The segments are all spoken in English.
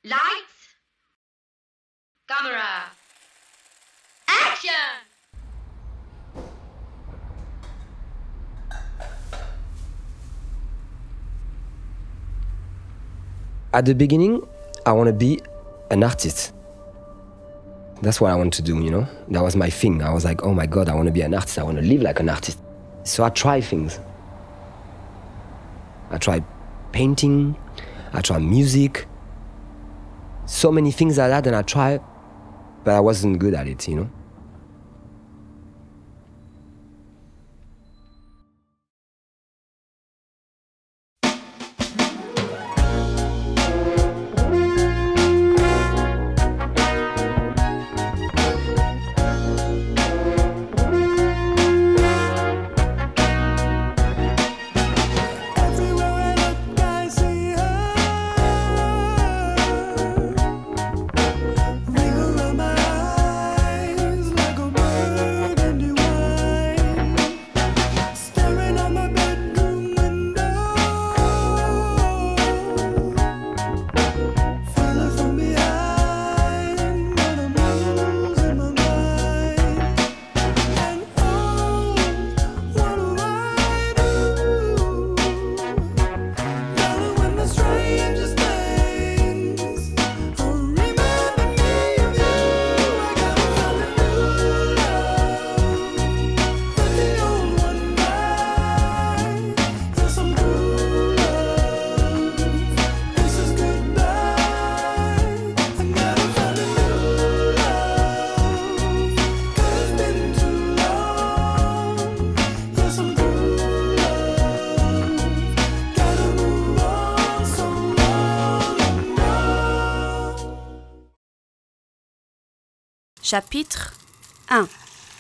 Lights, camera, action! At the beginning, I want to be an artist. That's what I want to do, you know? That was my thing. I was like, oh my God, I want to be an artist. I want to live like an artist. So I tried things. I tried painting, I tried music, so many things like that, and I tried, but I wasn't good at it, you know? Chapitre 1.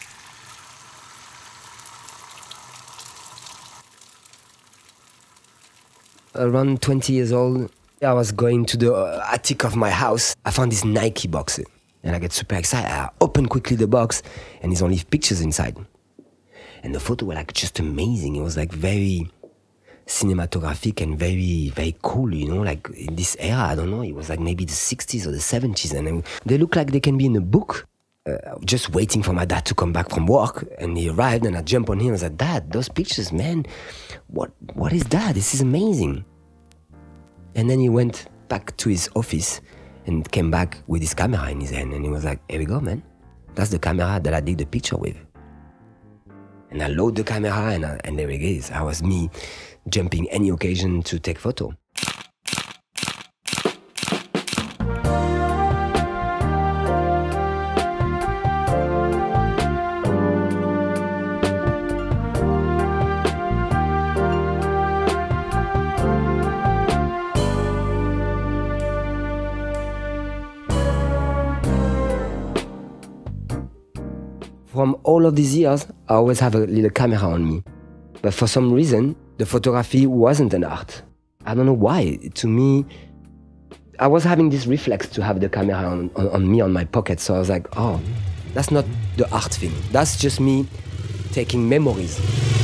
Around 20 years old, I was going to the attic of my house. I found this Nike box, and I get super excited. I open quickly the box, and there's only pictures inside. And the photo were like just amazing. It was like very cinematographic and very, very cool, you know, like in this era, I don't know, it was like maybe the 60s or the 70s, and they look like they can be in a book. Just waiting for my dad to come back from work, and he arrived, and I jumped on him and I said, Dad, those pictures, man, what is that? This is amazing. And then he went back to his office and came back with his camera in his hand, and he was like, here we go, man. That's the camera that I did the picture with. And I load the camera, and there it is. I was me jumping any occasion to take photo. From all of these years, I always have a little camera on me. But for some reason, the photography wasn't an art. I don't know why. To me, I was having this reflex to have the camera on me, on my pocket. So I was like, oh, that's not the art thing. That's just me taking memories.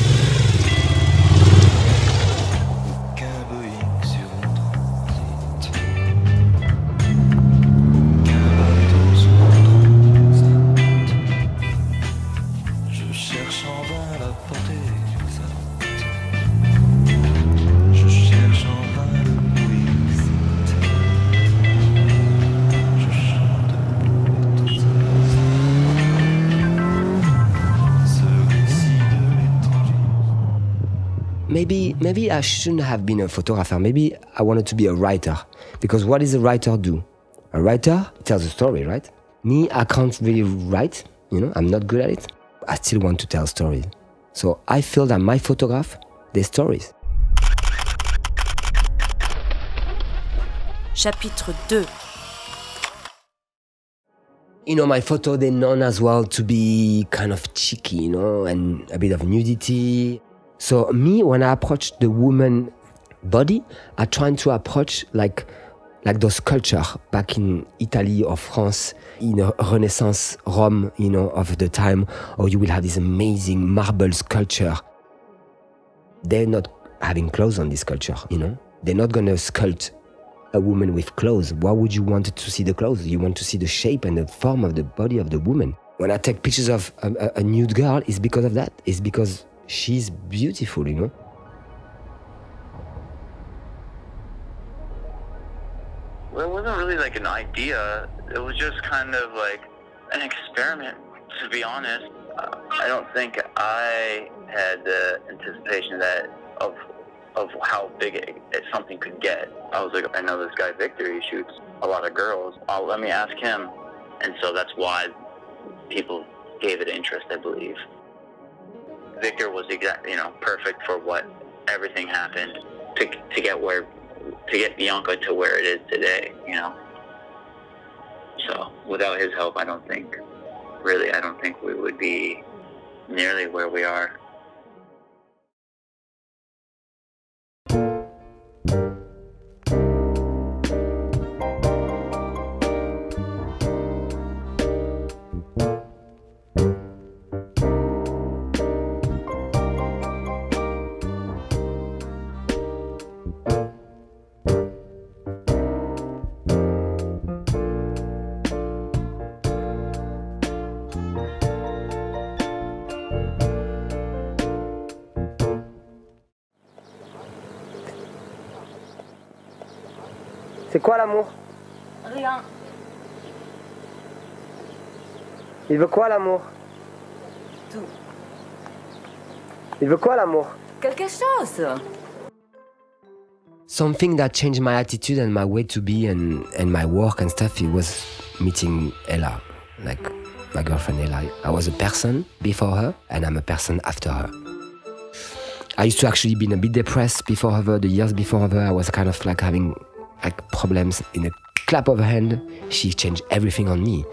Maybe I shouldn't have been a photographer. Maybe I wanted to be a writer. Because what does a writer do? A writer tells a story, right? Me, I can't really write, you know, I'm not good at it. I still want to tell stories. So I feel that my photograph, they're stories. Chapitre 2. You know, my photo, they're known as well to be kind of cheeky, you know, and a bit of nudity. So me, when I approach the woman body, I try to approach like those culture back in Italy or France, in a Renaissance Rome, you know, of the time, or you will have this amazing marble sculpture. They're not having clothes on this culture, you know. They're not going to sculpt a woman with clothes. Why would you want to see the clothes? You want to see the shape and the form of the body of the woman. When I take pictures of a nude girl, it's because of that. It's because she's beautiful, you know? Well, it wasn't really like an idea. It was just kind of like an experiment, to be honest. I don't think I had the anticipation of how big something could get. I was like, I know this guy Victor, he shoots a lot of girls. Let me ask him. And so that's why people gave it interest, I believe. Victor was perfect for what everything happened to get Bianca to where it is today, you know. So without his help, I don't think we would be nearly where we are. C'est quoi l'amour? Rien. Il veut quoi l'amour? Tout. Il veut quoi l'amour? Quelque chose. Something that changed my attitude and my way to be and my work and stuff, it was meeting Ella, like my girlfriend Ella. I was a person before her and I'm a person after her. I used to actually be a bit depressed before her, the years before her. I was kind of like having problems. In a clap of a hand, she changed everything on me.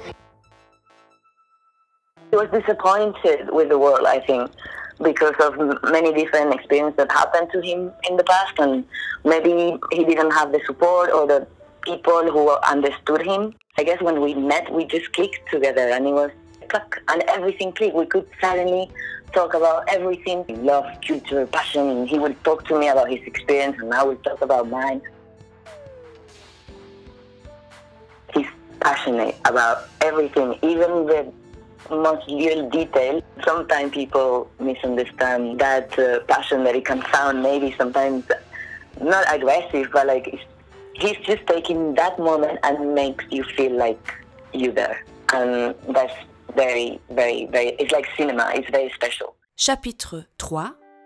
He was disappointed with the world, I think, because of many different experiences that happened to him in the past, and maybe he didn't have the support or the people who understood him. I guess when we met, we just clicked together, and it was click, and everything clicked. We could suddenly talk about everything, love, culture, passion, and he would talk to me about his experience, and I would talk about mine. He's passionate about everything, even the most little detail. Sometimes people misunderstand that passion, that it can sound maybe sometimes not aggressive, but like he's just taking that moment and makes you feel like you're there. And that's very, very, very, it's like cinema, it's very special. Chapitre 3.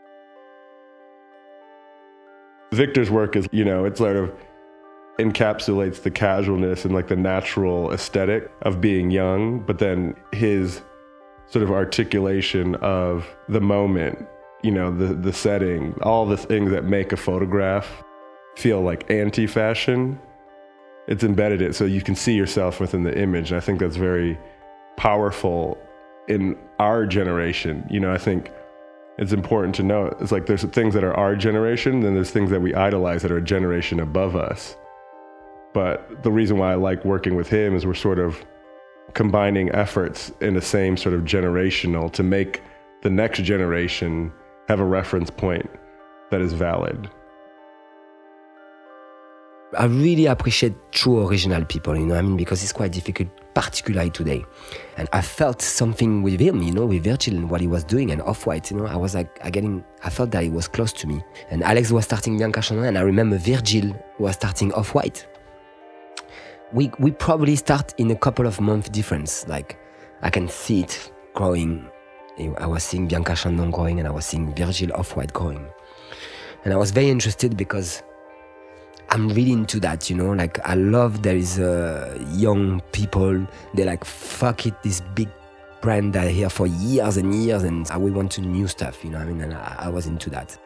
Victor's work is, it sort of encapsulates the casualness and like the natural aesthetic of being young, but then his sort of articulation of the moment, the setting, all the things that make a photograph feel like anti-fashion. It's embedded it so you can see yourself within the image. And I think that's very powerful in our generation. I think it's important to note, it's like there's things that are our generation, then there's things that we idolize that are a generation above us. But the reason why I like working with him is we're sort of combining efforts in the same sort of generational to make the next generation have a reference point that is valid. I really appreciate true original people, because it's quite difficult, particularly today. And I felt something with him, with Virgil and what he was doing and Off-White, I was like, I felt that he was close to me. And Alex was starting Bianca Chandon, and I remember Virgil was starting Off-White. We probably start in a couple of months difference. Like, I can see it growing. I was seeing Bianca Chandon growing, and I was seeing Virgil Off-White growing. And I was very interested because I'm really into that, like I love there is young people, they're like, fuck it, this big brand that are here for years and years, and we want to new stuff, and I was into that.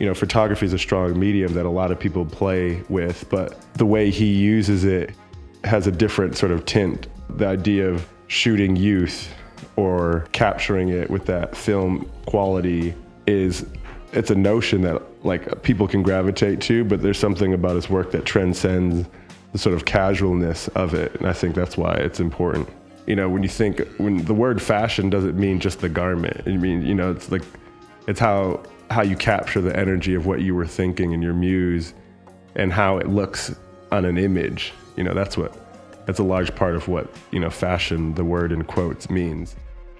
know, photography is a strong medium that a lot of people play with, but the way he uses it has a different sort of tint. The idea of shooting youth or capturing it with that film quality it's a notion that like people can gravitate to, but there's something about his work that transcends the sort of casualness of it, and I think that's why it's important. You know, when the word fashion doesn't mean just the garment. I mean, you know, it's how you capture the energy of what you were thinking in your muse and how it looks on an image. You know, that's a large part of what, you know, fashion, the word in quotes, means.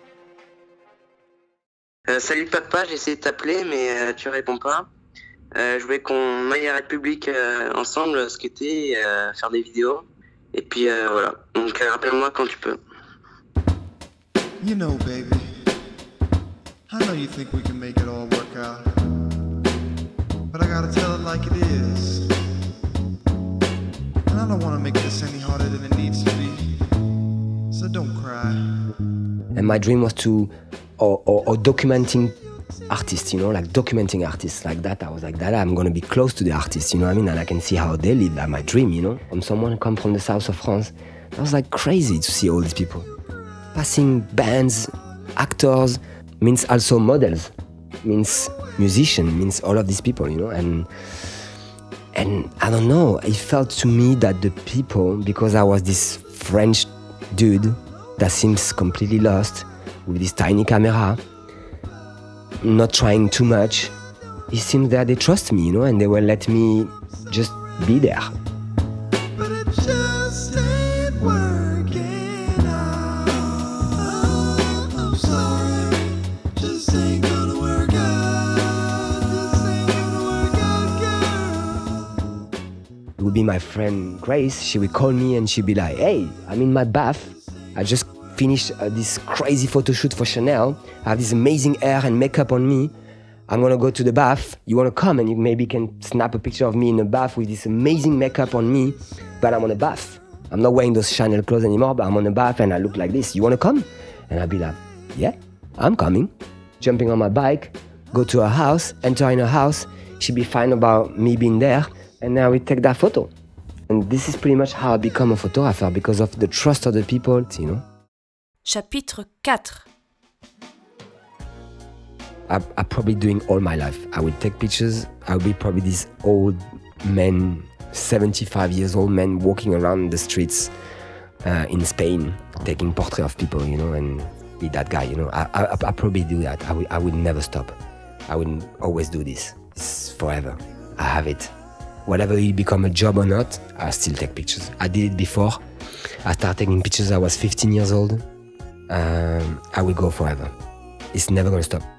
Salut papa, j'ai essayé de t'appeler mais tu réponds pas. Je voulais qu'on aille à la République ensemble skater, faire des vidéos. Et puis voilà. Donc rappelle-moi quand tu peux. You know, baby, I know you think we can make it all work out, but I gotta tell it like it is. And I don't want to make this any harder than it needs to be, so don't cry. And my dream was to, or documenting artists, you know, like documenting artists like that. I was like, that I'm gonna be close to the artists, you know what I mean? And I can see how they live, like my dream, you know? When someone come from the south of France, that was like crazy to see all these people. Passing bands, actors, means also models, means musicians, means all of these people, you know? And I don't know, it felt to me that the people, because I was this French dude that seems completely lost with this tiny camera, not trying too much, it seems that they trust me, you know, and they will let me just be there. But it just ain't working out. I'm sorry, just ain't gonna work out. Just ain't gonna work out, girl. It would be my friend Grace. She would call me and she'd be like, hey, I'm in my bath. I just finished this crazy photo shoot for Chanel. I have this amazing hair and makeup on me. I'm gonna go to the bath. You wanna come and you maybe can snap a picture of me in the bath with this amazing makeup on me, but I'm on a bath. I'm not wearing those Chanel clothes anymore, but I'm on a bath and I look like this. You wanna come? And I'd be like, yeah, I'm coming. Jumping on my bike, go to her house, enter in her house. She'd be fine about me being there, and now we take that photo. And this is pretty much how I become a photographer, because of the trust of the people, you know. Chapitre 4. I'm probably doing all my life. I would take pictures. I would be probably this old man, 75 years old man walking around the streets in Spain, taking portraits of people, you know, and be that guy, you know. I probably do that. I would never stop. I would always do this. It's forever. I have it. Whatever it become a job or not, I still take pictures. I did it before. I started taking pictures. I was 15 years old. I will go forever. It's never gonna stop.